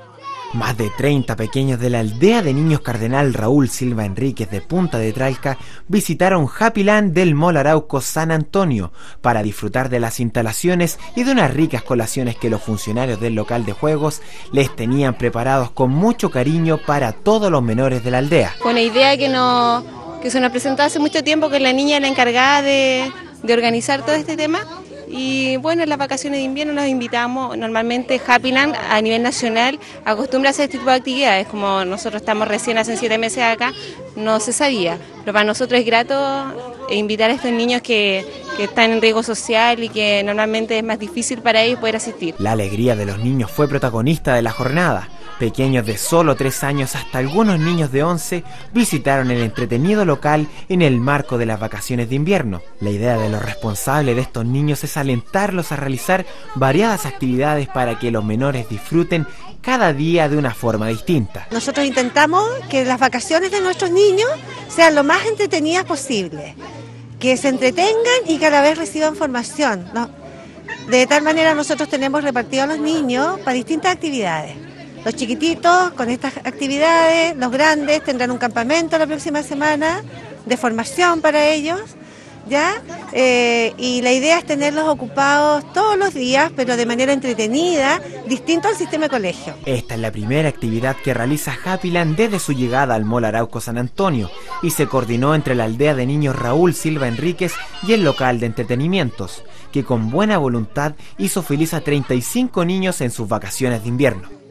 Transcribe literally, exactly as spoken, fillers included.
Más de treinta pequeños de la aldea de niños Cardenal Raúl Silva Enríquez de Punta de Tralca visitaron Happyland del Mall Arauco San Antonio para disfrutar de las instalaciones y de unas ricas colaciones que los funcionarios del local de juegos les tenían preparados con mucho cariño para todos los menores de la aldea. Una idea que, no, que se nos presentó hace mucho tiempo, que la niña era la encargada de, de organizar todo este tema. Y bueno, en las vacaciones de invierno los invitamos. Normalmente Happyland a nivel nacional acostumbra a hacer este tipo de actividades. Como nosotros estamos recién hace siete meses acá, no se sabía. Pero para nosotros es grato invitar a estos niños que, que están en riesgo social y que normalmente es más difícil para ellos poder asistir. La alegría de los niños fue protagonista de la jornada. Pequeños de solo tres años hasta algunos niños de once visitaron el entretenido local en el marco de las vacaciones de invierno. La idea de los responsables de estos niños es alentarlos a realizar variadas actividades para que los menores disfruten cada día de una forma distinta. Nosotros intentamos que las vacaciones de nuestros niños sean lo más entretenidas posible, que se entretengan y cada vez reciban formación, ¿no? De tal manera nosotros tenemos repartido a los niños para distintas actividades. Los chiquititos con estas actividades, los grandes tendrán un campamento la próxima semana de formación para ellos, ¿ya? Eh, y la idea es tenerlos ocupados todos los días, pero de manera entretenida, distinto al sistema de colegio. Esta es la primera actividad que realiza Happyland desde su llegada al Mall Arauco San Antonio y se coordinó entre la aldea de niños Raúl Silva Enríquez y el local de entretenimientos, que con buena voluntad hizo feliz a treinta y cinco niños en sus vacaciones de invierno.